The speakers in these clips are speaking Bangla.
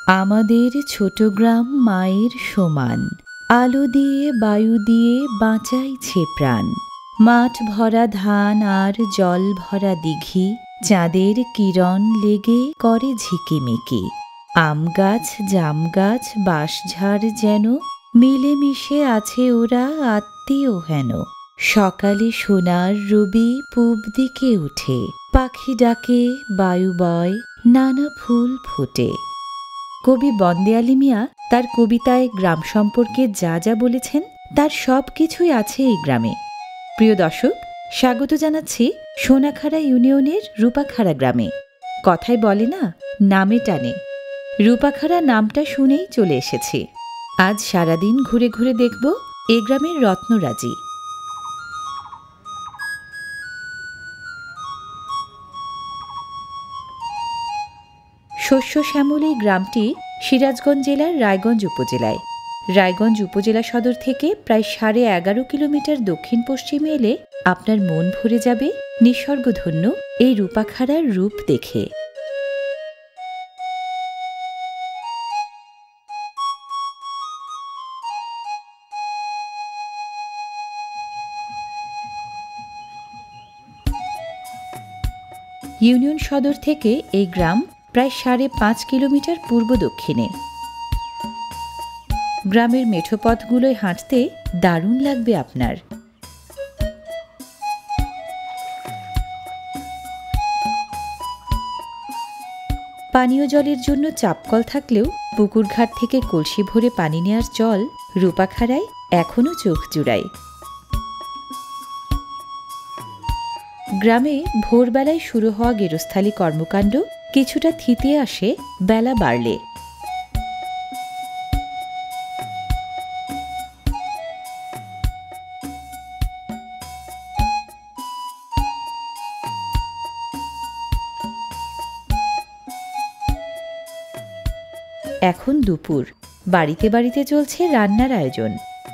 আমাদের ছোট গ্রাম মায়ের সমান, আলো দিয়ে বায়ু দিয়ে বাঁচাইছে প্রাণ। মাঠ ভরা ধান আর জল ভরা দিঘি, চাঁদের কিরণ লেগে করে ঝিকিমিকি। আম গাছ জাম গাছ বাঁশঝাড় যেন মিলেমিশে আছে ওরা আত্মীয় হেন। সকালে সোনার রবি পূব দিকে উঠে, পাখি ডাকে বায়ু বয় নানা ফুল ফোটে। কবি বন্দে আলী মিয়া তার কবিতায় গ্রাম সম্পর্কে যা যা বলেছেন তার সব কিছুই আছে এই গ্রামে। প্রিয় দর্শক, স্বাগত জানাচ্ছি সোনাখাড়া ইউনিয়নের রূপাখাড়া গ্রামে। কথায় বলে না, নামে টানে। রূপাখাড়া নামটা শুনেই চলে এসেছি। আজ সারাদিন ঘুরে ঘুরে দেখব এ গ্রামের রত্নরাজি। শস্য শ্যামল এই গ্রামটি সিরাজগঞ্জ জেলার রায়গঞ্জ উপজেলায়। রায়গঞ্জ উপজেলা সদর থেকে প্রায় 11.5 কিলোমিটার দক্ষিণ পশ্চিমে এলে আপনার মন ভরে যাবে নিসর্গধন্য এই রূপাখাড়ার রূপ দেখে। ইউনিয়ন সদর থেকে এই গ্রাম প্রায় 5.5 কিলোমিটার পূর্ব দক্ষিণে। গ্রামের মেঠো পথগুলোয় হাঁটতে দারুণ লাগবে আপনার। পানীয় জলের জন্য চাপকল থাকলেও পুকুরঘাট থেকে কলসি ভরে পানি নেওয়ার জল রূপাখাড়ায় এখনও চোখ জুড়ায়। গ্রামে ভোরবেলায় শুরু হওয়া গেরস্থালি কর্মকাণ্ড কিছুটা থিতিয়ে আসে বেলা বাড়লে। এখন দুপুর, বাড়িতে বাড়িতে চলছে রান্নার আয়োজন।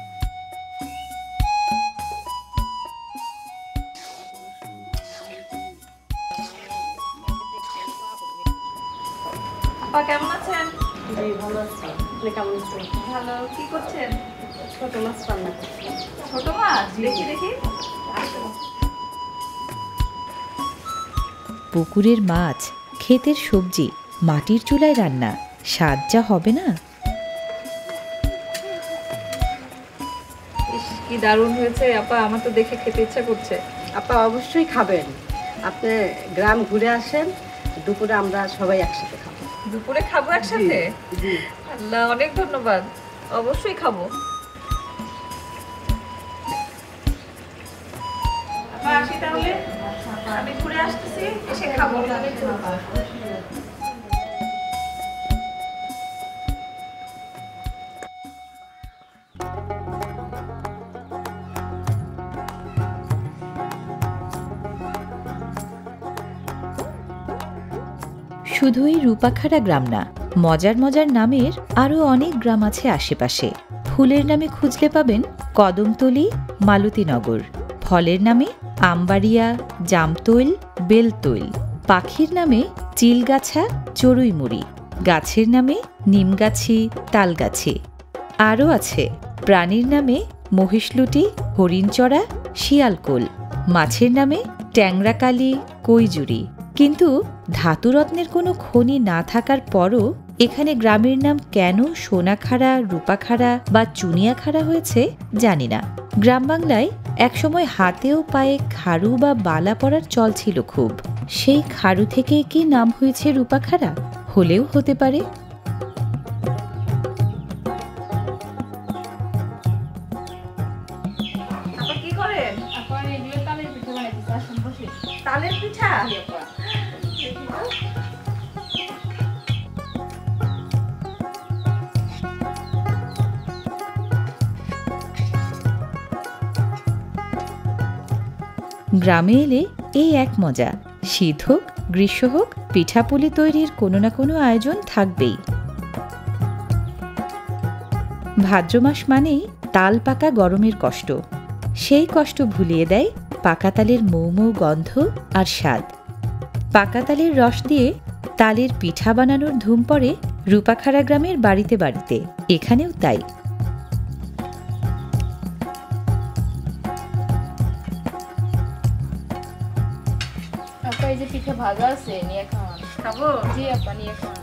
কেমন আছেন? ভালো আছি। কেমন আছেন? ভালো। কি করছেন? ছোট মাছ রান্না করছি। ছোট মাছ? দেখি দেখি। পুকুরের মাছ, ক্ষেতের সবজি, মাটির চুলায় রান্না, স্বাদ যা হবে না। কি দারুণ হয়েছে আপা, আমার তো দেখে খেতে ইচ্ছা করছে। আপা অবশ্যই খাবেন। আপনি গ্রাম ঘুরে আসেন, দুপুরে আমরা সবাই একসাথে খাবো। দুপুরে খাবো একসাথে? জি। আল্লাহ, অনেক ধন্যবাদ। অবশ্যই খাবো। আপা আসি তাহলে, আমি ঘুরে আসতেছি, এসে খাবো। শুধুই রূপাখাড়া গ্রাম না, মজার মজার নামের আরও অনেক গ্রাম আছে আশেপাশে। ফুলের নামে খুঁজলে পাবেন কদমতলি, মালতীনগর। ফলের নামে আমবাড়িয়া, জামতৈল, বেলতৈল। পাখির নামে চিলগাছা, চড়ুইমুড়ি। গাছের নামে নিমগাছি, তালগাছি। আরও আছে প্রাণীর নামে মহিষলুটি, হরিণচড়া, শিয়ালকোল। মাছের নামে ট্যাংরাকালি, কৈজুরি। কিন্তু ধাতুরত্নের কোনো খনি না থাকার পরও এখানে গ্রামের নাম কেন সোনাখাড়া, রূপাখাড়া বা চুনিয়াখাড়া হয়েছে জানি না। গ্রাম বাংলায় একসময় হাতেও পায়ে খাড়ু বা বালা পরার চল ছিল খুব। সেই খাড়ু থেকে কি নাম হয়েছে রূপাখাড়া? হলেও হতে পারে। কি করেন? তালের পিঠা? গ্রামে এলে এই এক মজা। শীত হোক গ্রীষ্ম হোক, পিঠাপুলি তৈরির কোনো না কোনো আয়োজন থাকবেই। ভাদ্র মাস মানেই তাল পাকা গরমের কষ্ট। সেই কষ্ট ভুলিয়ে দেয় পাকা তালের মৌ মৌ গন্ধ আর স্বাদ। পাকা তালের রস দিয়ে তালের পিঠা বানানোর ধুম পড়ে রূপাখাড়া গ্রামের বাড়িতে বাড়িতে, এখানেও তাই। আপা এই যে পিঠে ভাজা আছে, নিয়ে খাওয়ান। খাবো? জি আপা, নিয়ে খাওয়ান।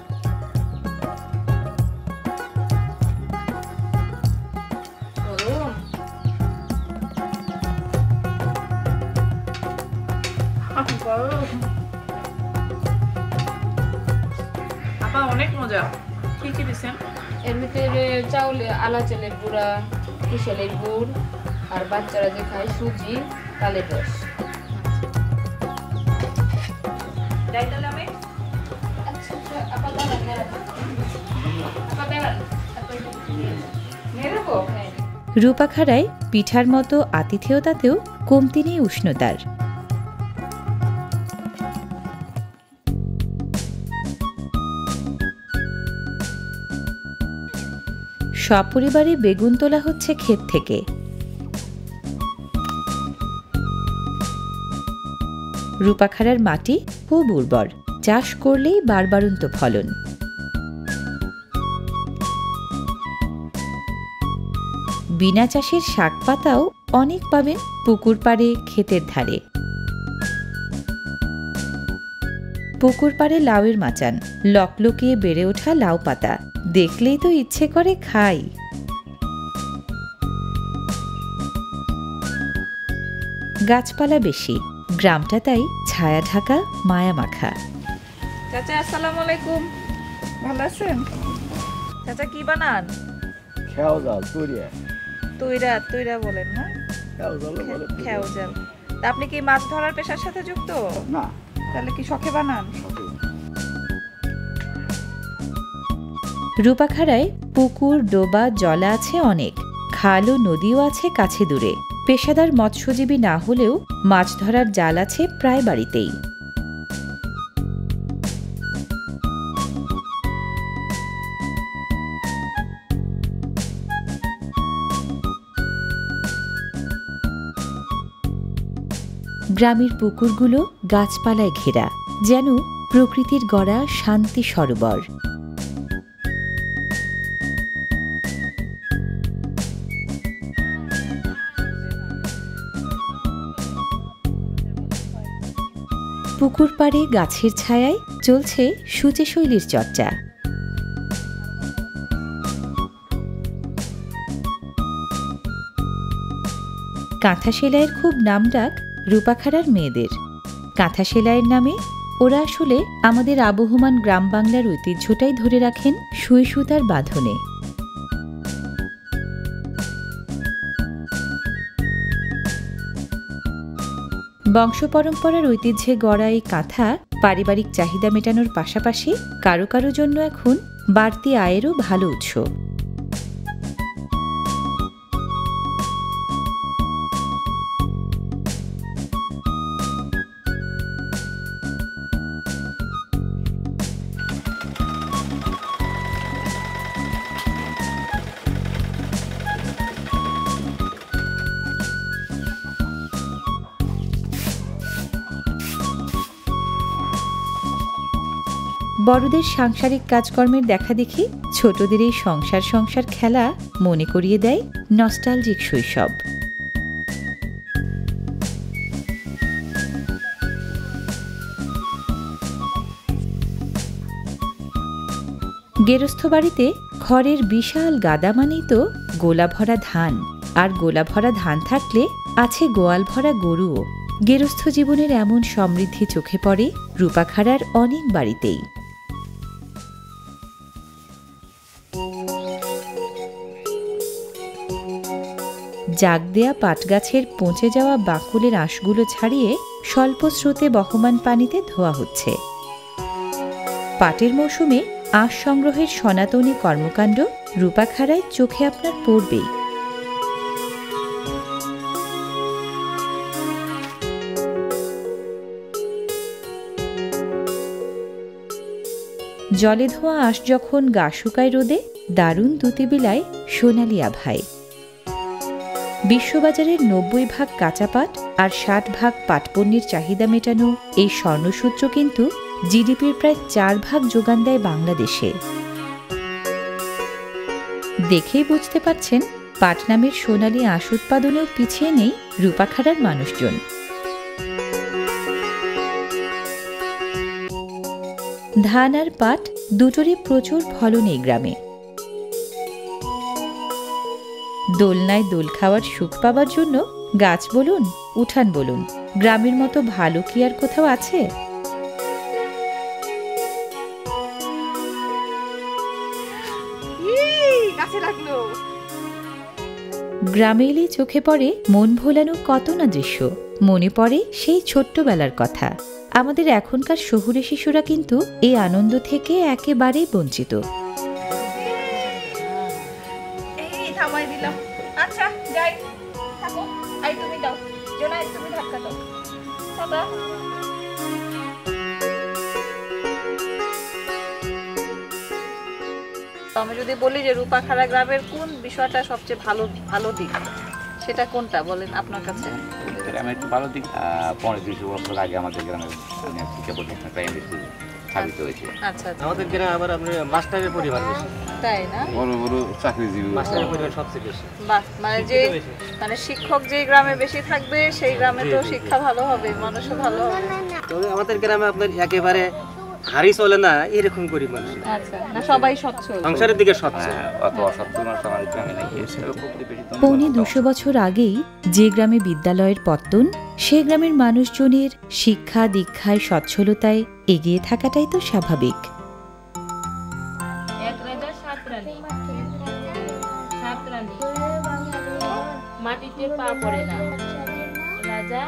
আপা অনেক মজা। কি কি দিছেন? এর ভিতরে চাউলে আলা চালের গুঁড়া, কুশালের গুড়, আর বাচ্চারা যে খায় সুজি, তালের রস। আপা দাঁড়ান, নিয়ে রাখবো? হ্যাঁ। রূপাখাড়ায় পিঠার মতো আতিথেয়তাতেও কমতি নেই উষ্ণতার। সপরিবারে বেগুন তোলা হচ্ছে ক্ষেত থেকে। রূপাখাড়ার মাটি খুব উর্বর, চাষ করলেই বারবারন্ত ফলন। বিনা চাষের শাক পাতাও অনেক পাবেন পুকুর পাড়ে, ক্ষেতের ধারে। পুকুর পাড়ে লাউয়ের মাচান, লকলকিয়ে বেড়ে ওঠা লাউ পাতা দেখলেই তো ইচ্ছে করে খাই। গাছপালা বেশি, গ্রামটা তাই ছায়া ঢাকা, মায়া মাখা। চাচা আসসালামু আলাইকুম, ভালো আছেন? চাচা কি বানান? খেওজাল, তুরিয়া। তুইরা বলেন না? খেওজাল। তা আপনি কি মাছ ধরার পেশার সাথে যুক্ত? না। তাহলে কি শখে বানান? রূপাখাড়ায় পুকুর, ডোবা, জলা আছে অনেক, খাল ও নদীও আছে কাছে দূরে। পেশাদার মৎস্যজীবী না হলেও মাছ ধরার জাল আছে প্রায় বাড়িতেই। গ্রামের পুকুরগুলো গাছপালায় ঘেরা, যেন প্রকৃতির গড়া শান্তি সরোবর। পুকুর পাড়ে গাছের ছায়ায় চলছে সূচে শৈলীর চর্চা। কাঁথা সেলাইয়ের খুব নামডাক রূপাখাড়ার মেয়েদের। কাঁথা সেলাইয়ের নামে ওরা আসলে আমাদের আবহমান গ্রাম বাংলার ঐতিহ্যটাই ধরে রাখেন সুই সুতার বাঁধনে। বংশ পরম্পরার ঐতিহ্যে গড়া এই কাঁথা পারিবারিক চাহিদা মেটানোর পাশাপাশি কারো কারো জন্য এখন বাড়তি আয়েরও ভালো উৎস। বড়দের সাংসারিক কাজকর্মের দেখা দেখি ছোটদের এই সংসার খেলা মনে করিয়ে দেয় নস্টালজিক শৈশব। গেরস্থ বাড়িতে খড়ের বিশাল গাদা মানেই তো গোলা ভরা ধান, আর গোলা ভরা ধান থাকলে আছে গোয়াল ভরা গরুও। গেরস্থ জীবনের এমন সমৃদ্ধি চোখে পড়ে রূপাখাড়ার অনেক বাড়িতেই। জাগ দেয়া পাটগাছের পচে যাওয়া বাকুলের আঁশগুলো ছাড়িয়ে স্বল্প স্রোতে বহমান পানিতে ধোয়া হচ্ছে। পাটের মৌসুমে আঁশ সংগ্রহের সনাতনী কর্মকাণ্ড রূপাখাড়ায় চোখে আপনার পড়বেই। জলে ধোয়া আঁশ যখন গা শুকায় রোদে, দারুণ দুতিবিলায় সোনালি আভায়। বিশ্ববাজারের ৯০% কাঁচা পাট আর ৬০% পাটপণ্যের চাহিদা মেটানো এই স্বর্ণসূত্র কিন্তু জিডিপির প্রায় ৪% যোগান দেয় বাংলাদেশে। দেখেই বুঝতে পারছেন পাটনামের সোনালী আঁশ উৎপাদনেও পিছিয়ে নেই রূপাখাড়ার মানুষজন। ধান আর পাট দুটোরই প্রচুর ফলন এই গ্রামে। দোলনায় দোল খাওয়ার সুখ পাবার জন্য গাছ বলুন উঠান বলুন, গ্রামের মতো ভালো কি আর কোথাও আছে? গ্রামে এলে চোখে পড়ে মন ভোলানো কত না দৃশ্য, মনে পড়ে সেই ছোট্টবেলার কথা। আমাদের এখনকার শহুরে শিশুরা কিন্তু এই আনন্দ থেকে একেবারেই বঞ্চিত। আচ্ছা যাই, থাকো। আই তুমি দাও, জোনাই তুমি ধাক্কা দাও। বাবা আমি যদি বলি যে রূপাখাড়া গ্রামের কোন বিষয়টা সবচেয়ে ভালো ভালো দিক, সেটা কোনটা বলেন আপনার কাছে? গ্রামের একটু ভালো দিক, 15-20 বছর আগে আমাদের গ্রামের শিক্ষা প্রতিষ্ঠান প্রাইমারি স্কুল স্থাপিত হয়েছে। আচ্ছা আচ্ছা, আমাদের গ্রামে আবার আপনার মাস্টারের পরিবার বেশি, তাই না? বড় বড় চাকরিজীবী মাস্টারের পরিবার সবচেয়ে বেশি। বাহ, মানে শিক্ষক যে গ্রামে বেশি থাকবে সেই গ্রামে তো শিক্ষা ভালো হবে, মানুষও ভালো হবে। তবে আমাদের গ্রামে আপনার একেবারে হারি চলে না এরকম গরিব মানুষ, আচ্ছা, না সবাই সচ্ছল, সংসারের দিকে সচ্ছ। অত অসত্য মানুষ আমাদের গ্রামে নাই। 250 বছর আগেই যে গ্রামে বিদ্যালয়ের পত্তন, সে গ্রামের মানুষজনের শিক্ষা দীক্ষায় সচ্ছলতায় এগিয়ে থাকাটাই তো স্বাভাবিক। মাটিতে পা পড়ে না, রাজা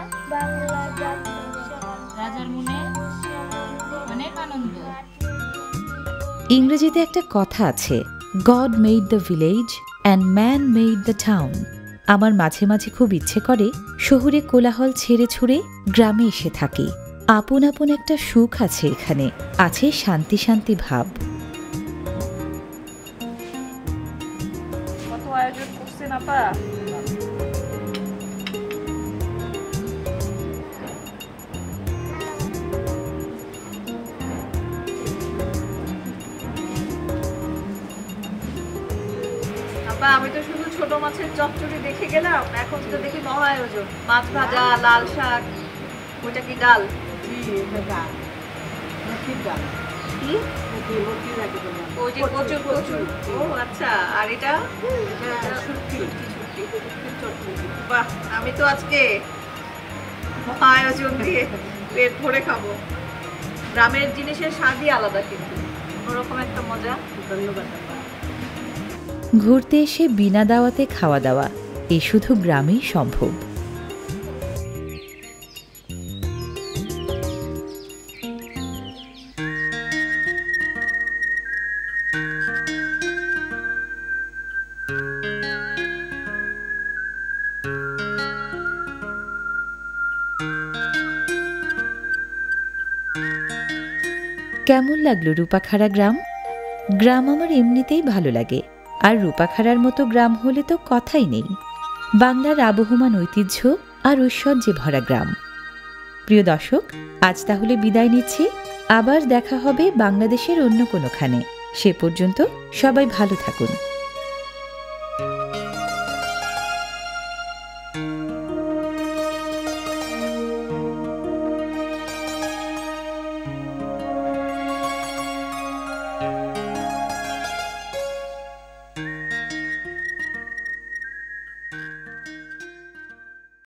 রাজার মনে অনেক আনন্দ। ইংরেজিতে একটা কথা আছে, God made the village and man made the town. আমার মাঝে মাঝে খুব ইচ্ছে করে শহুরে কোলাহল ছেড়ে ছুড়ে গ্রামে এসে থাকি। আপন আপন একটা সুখ আছে এখানে, আছে শান্তি শান্তি ভাব। কত আয়োজন করছেন আপা। আমি তো শুধু ছোট মাছের চচ্চড়ি দেখে গেলাম, এখন তো দেখি মহা আয়োজন, মাছ ভাজা, লাল শাক, ওইটা কি ডাল? ওই যে কচুর কচুর। ও আচ্ছা, আর এটা বাহ, আমি তো আজকে মহা আয়োজন দিয়ে পেট ভরে খাবো। গ্রামের জিনিসের স্বাদই আলাদা, কিন্তু অন্যরকম একটা মজা। ধন্যবাদ। ঘুরতে এসে বিনা দাওয়াতে খাওয়া দাওয়া, এ শুধু গ্রামেই সম্ভব। কেমন লাগলো রূপাখাড়া গ্রাম? গ্রাম আমার এমনিতেই ভালো লাগে, আর রূপাখাড়ার মতো গ্রাম হলে তো কথাই নেই। বাংলার আবহমান ঐতিহ্য আর ঐশ্বর্যে ভরা গ্রাম। প্রিয় দর্শক, আজ তাহলে বিদায় নিচ্ছি। আবার দেখা হবে বাংলাদেশের অন্য কোনোখানে। সে পর্যন্ত সবাই ভালো থাকুন।